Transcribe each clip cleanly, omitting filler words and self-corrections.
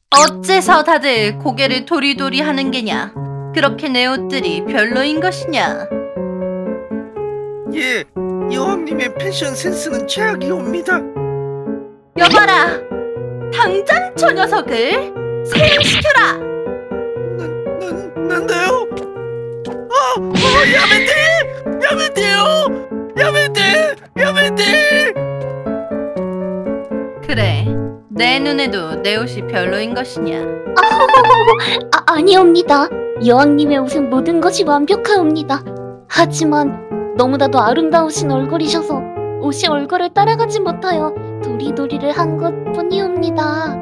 어째서 다들 고개를 도리도리 하는 게냐? 그렇게 내 옷들이 별로인 것이냐? 예, 여왕님의 패션 센스는 최악이옵니다. 여봐라! 당장 저 녀석을 세임시켜라! 난데요? 야메테! 그래, 내 눈에도 내 옷이 별로인 것이냐? 아니옵니다. 여왕님의 옷은 모든 것이 완벽하옵니다. 하지만 너무나도 아름다우신 얼굴이셔서 옷이 얼굴을 따라가지 못하여 도리도리를 한 것뿐이옵니다.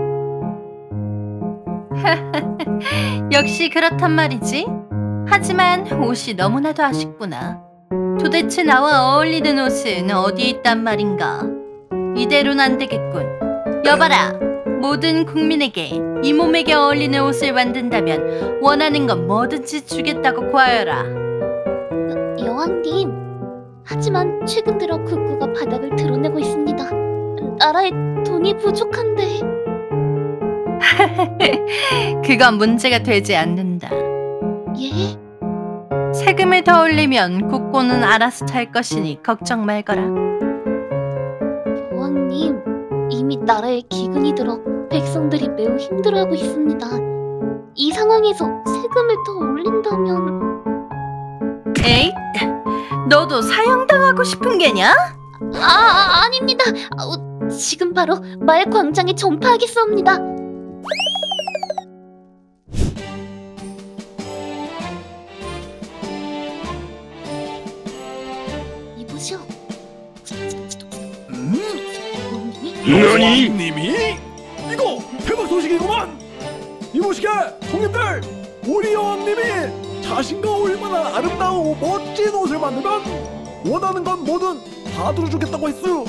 역시 그렇단 말이지. 하지만 옷이 너무나도 아쉽구나. 도대체 나와 어울리는 옷은 어디에 있단 말인가? 이대로는 안 되겠군. 여봐라! 모든 국민에게 이 몸에게 어울리는 옷을 만든다면 원하는 건 뭐든지 주겠다고 구하여라. 여왕님, 하지만 최근 들어 국구가 바닥을 드러내고 있습니다. 나라에 돈이 부족한데. 그건 문제가 되지 않는다. 예? 세금을 더 올리면 국고는 알아서 찰 것이니 걱정 말거라. 여왕님, 이미 나라에 기근이 들어 백성들이 매우 힘들어하고 있습니다. 이 상황에서 세금을 더 올린다면... 에잇! 너도 사형당하고 싶은 게냐? 아닙니다. 지금 바로 마을 광장에 전파하겠습니다. 이보시오. 여왕님이? 이거 대박 소식이구만! 이보시게 형님들! 우리 여왕님이 자신과 얼마나 아름다우고 멋진 옷을 만들면 원하는 건 뭐든 다 들어주겠다고 했어요.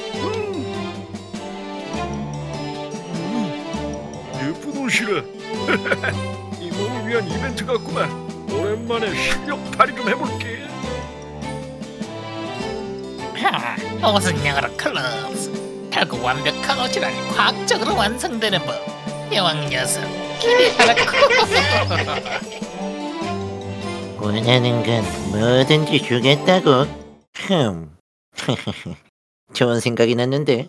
예쁜 옷이라. 이걸 위한 이벤트 같구만. 오랜만에 실력 발휘 좀 해볼게. 옷은 영어로 클럽스. 결국 완벽한 옷이라니 과학적으로 완성되는 법. 여왕 녀석 기대하라고. 원하는 건 뭐든지 주겠다고? 좋은 생각이 났는데.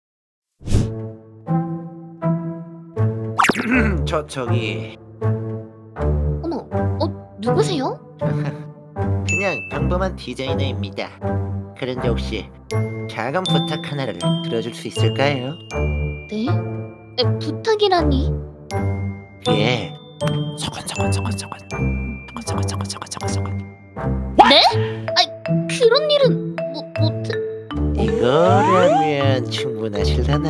저기 어머, 누구세요? 그냥 평범한 디자이너입니다. 그런데 혹시 작은 부탁 하나를 들어줄 수 있을까요? 네? 부탁이라니? 예. 네? 그런 일은 못해. 이거라면 충분하실라나?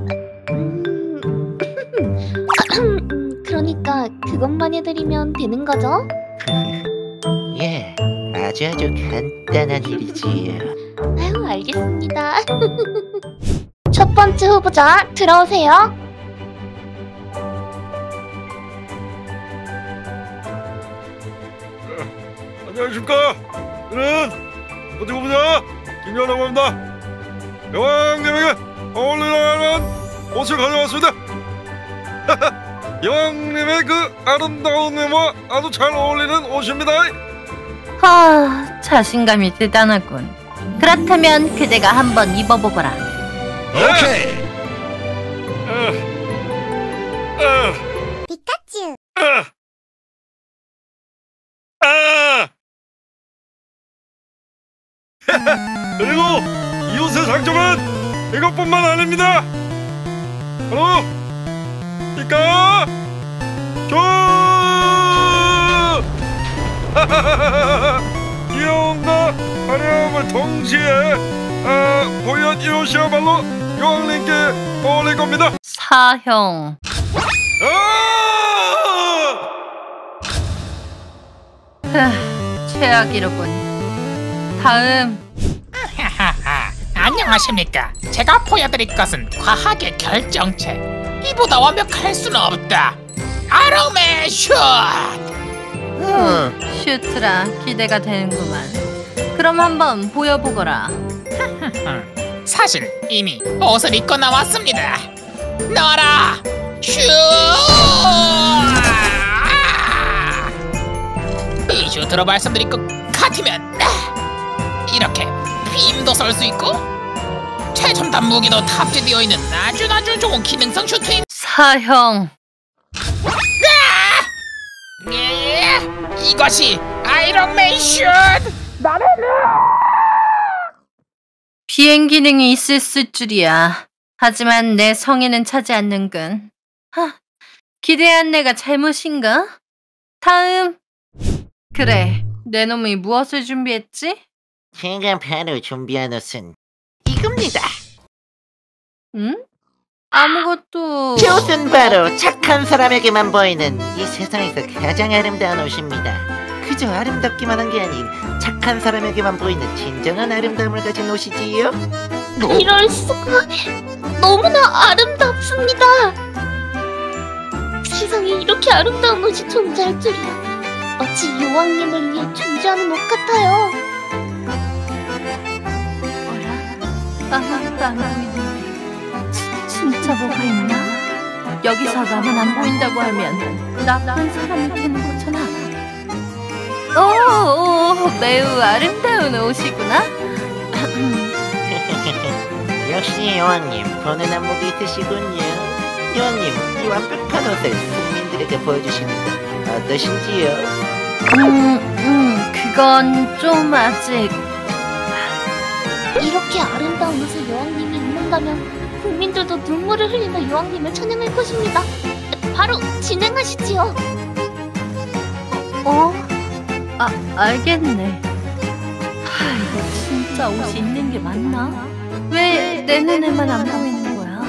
그러니까 그것만 해드리면 되는 거죠? 예, 아주 간단한 일이지요. 아유, 알겠습니다. 첫 번째 후보자 들어오세요. 안녕하십니까? 저는 어디 보자 김연아고 합니다. 여왕님에게 어울리는 옷을 가져왔습니다. 여왕님의 그 아름다운 외모와 아주 잘 어울리는 옷입니다. 자신감이 대단하군. 그렇다면 그대가 한번 입어보거라. 오케이. 피카츄. 그리고 이 옷의 장점은 이것뿐만 아닙니다. 바로 피카츄! 귀여움과 화려함을 동시에 보연 이 옷이야말로 여왕님께 어울릴 겁니다. 사형. 최악이로군. 다음. 안녕하십니까. 제가 보여드릴 것은 과학의 결정체. 이보다 완벽할 수는 없다. 아롱맨 슛! 슈트라 기대가 되는구만. 그럼 한번 보여보거라. 사실 이미 옷을 입고 나왔습니다. 나와라! 슈! 이슈트로 말씀드린 것 같으면 이렇게 빔도 쏠 수 있고 최첨단 무기도 탑재되어 있는 아주 좋은 기능성 슈트입니다. 사형. 이것이 아이론맨 슛! 비행 기능이 있을 줄이야. 하지만 내 성에는 차지 않는군. 기대한 내가 잘못인가? 다음. 그래, 내 놈이 무엇을 준비했지? 제가 바로 준비한 옷은 이겁니다. 응? 아무것도... 이 옷은 바로 착한 사람에게만 보이는 이 세상에서 가장 아름다운 옷입니다. 그저 아름답기만 한 게 아닌 착한 사람에게만 보이는 진정한 아름다움을 가진 옷이지요. 이럴 수가. 너무나 아름답습니다. 세상에 이렇게 아름다운 옷이 존재할 줄이야. 마치 여왕님을 위해 존재하는 옷 같아요. 아무것도 안 보이는데 진짜 뭐가 있나? 여기서 나만 안 보인다고 하면 나쁜 사람이 되는 거잖아. 오, 매우 아름다운 옷이구나. 역시 여왕님, 보는 안목이 있으시군요. 여왕님, 이 완벽한 옷을 국민들에게 보여주시는 것 어떠신지요? 그건 좀 아직... 이렇게 아름다운 옷을 여왕님이 입는다면 국민들도 눈물을 흘리며 여왕님을 찬양할 것입니다. 바로 진행하시지요. 알겠네. 이거 진짜 옷이 있는 게 맞나? 왜 내 눈에만 안 보이는 거야?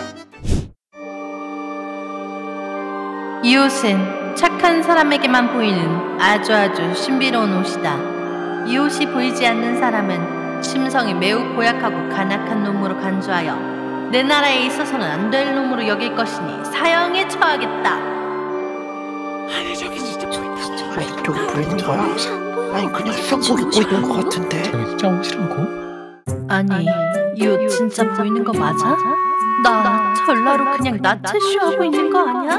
이 옷은 착한 사람에게만 보이는 아주 신비로운 옷이다. 이 옷이 보이지 않는 사람은 심성이 매우 고약하고 간악한 놈으로 간주하여 내 나라에 있어서는 안 될 놈으로 여길 것이니 사형에 처하겠다. 아니 저기 진짜 보인다. 아니 저기 보이는 거야? 아니 그냥 수영복 입고 있는 것 같은데. 저기 진짜 옷이라고? 아니, 이 옷 진짜 보이는 거 맞아? 나 전라로 그냥 나체쇼하고 있는 거 아니야?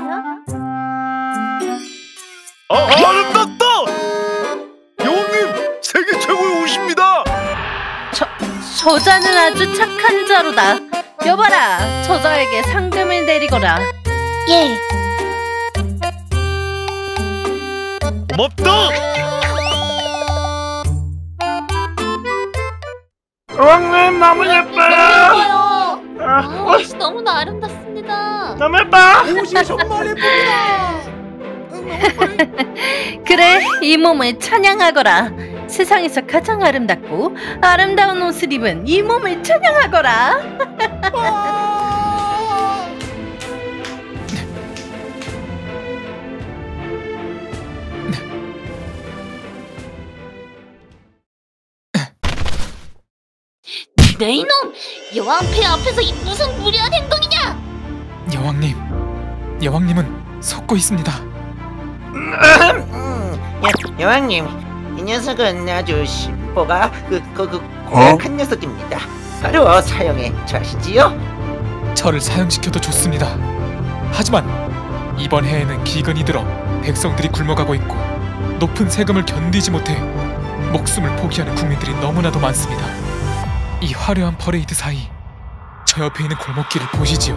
아름답다! 여왕님, 세계 최고의 옷입니다. 저자는 아주 착한 자로다. 여봐라, 저자에게 상금을 내리거라. 예. 고맙다. 여왕님 너무 예뻐요. 옷이 너무나 아름답습니다. 너무 예뻐. 옷이 정말 예쁩니다. 그래, 이 몸을 찬양하거라. 세상에서 가장 아름답고 아름다운 옷을 입은 이 몸을 찬양하거라. 네 이놈! 여왕 폐 앞에서 이 무슨 무례한 행동이냐! 여왕님은 속고 있습니다. 여왕님, 이 녀석은 아주 심보가 고약한 녀석입니다. 바로 사형에 처하시지요. 저를 사형시켜도 좋습니다. 하지만 이번 해에는 기근이 들어 백성들이 굶어가고 있고 높은 세금을 견디지 못해 목숨을 포기하는 국민들이 너무나도 많습니다. 이 화려한 퍼레이드 사이 저 옆에 있는 골목길을 보시지요.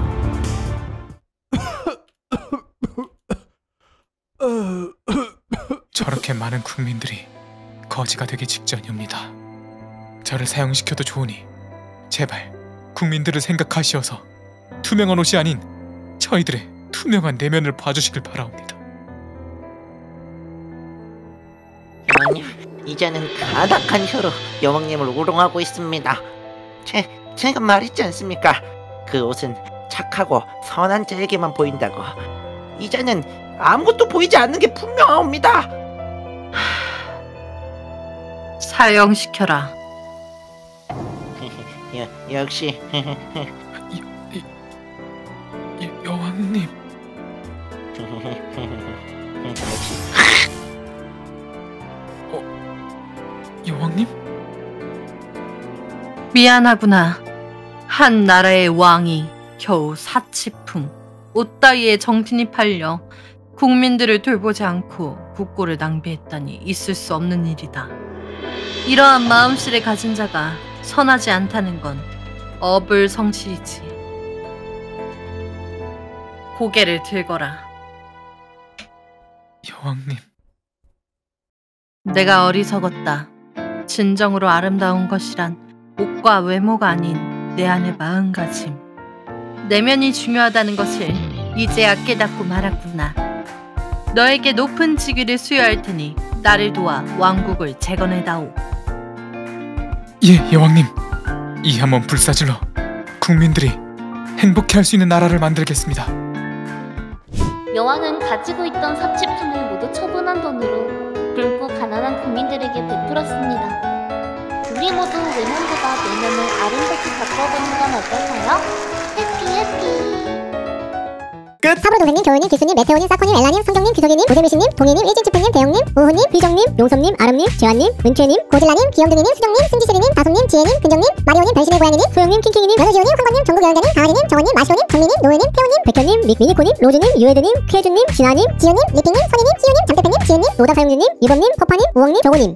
저렇게 많은 국민들이 거지가 되기 직전이옵니다. 저를 사형시켜도 좋으니 제발 국민들을 생각하시어서 투명한 옷이 아닌 저희들의 투명한 내면을 봐주시길 바라옵니다. 여왕님, 이제는 가닥한 혀로 여왕님을 우롱하고 있습니다. 제가 말했지 않습니까? 그 옷은 착하고 선한 자에게만 보인다고. 이제는 아무것도 보이지 않는 게 분명합니다. 사형시켜라. 역시 여왕님. 여왕님? 미안하구나. 한 나라의 왕이 겨우 사치품, 옷 따위에 정신이 팔려 국민들을 돌보지 않고 국고를 낭비했다니 있을 수 없는 일이다. 이러한 마음씨를 가진 자가 선하지 않다는 건 어불성실이지. 고개를 들거라. 여왕님. 내가 어리석었다. 진정으로 아름다운 것이란 옷과 외모가 아닌 내 안의 마음가짐. 내면이 중요하다는 것을 이제야 깨닫고 말았구나. 너에게 높은 직위를 수여할 테니 나를 도와 왕국을 재건해다오. 예, 여왕님. 이 한번 불사질러 국민들이 행복해할 수 있는 나라를 만들겠습니다. 여왕은 가지고 있던 사치품을 모두 처분한 돈으로 굶고 가난한 국민들에게 베풀었습니다. 우리 모두 외면보다 내면을 아름답게 바꿔보는 건 어떨까요? 해피. 사브로 도사님, 겨울님, 기수님, 메테오님, 사커님, 엘라님, 성경님, 귀석이님, 고대미씨님, 동희님, 일진치프님, 대영님, 우후님, 비정님, 용섭님, 아름님, 재환님, 은채님, 고질라님, 귀염둥이님, 수정님, 승지슬이님, 다솜님, 지혜님, 근정님, 마리오님, 변신의 고양이님, 소영님, 킹킹이님, 연우지호님, 황건님, 전국여행자님, 강아지님, 정원님, 마시오님, 정민님, 노예님, 태호님, 백현님, 미니코님, 로즈님, 유에드님, 쾌준님, 진아님, 지효님, 리핑님, 선희님, 시우님, 잠대팬님, 지은님, 노다사용주님, 이범님, 퍼파님, 우엉님, 정우님.